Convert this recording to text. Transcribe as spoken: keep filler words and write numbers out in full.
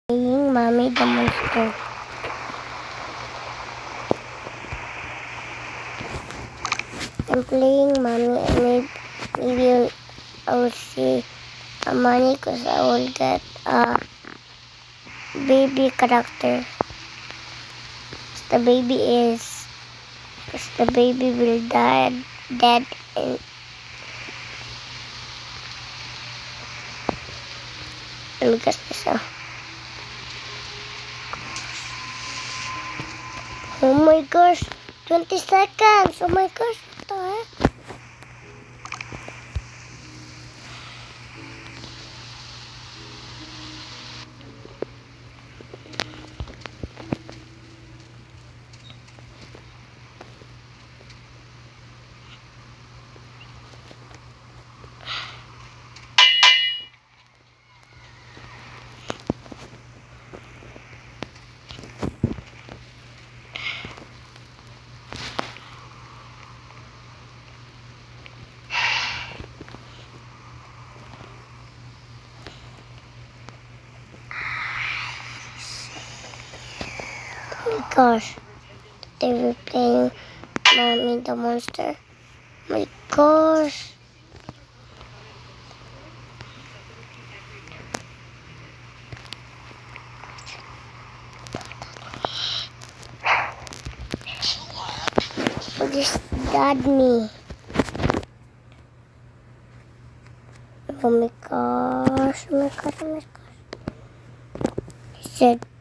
Playing Mommy the Monster. I'm playing Mommy and maybe, maybe I will see a money because I will get a baby character. The baby is because the baby will die dead and because so. Oh my gosh, twenty seconds. Oh my gosh, what the heck? Oh my gosh, they were playing Mommy the Monster. Oh my gosh. Just dad me. Oh my gosh, oh my gosh, oh my gosh. He said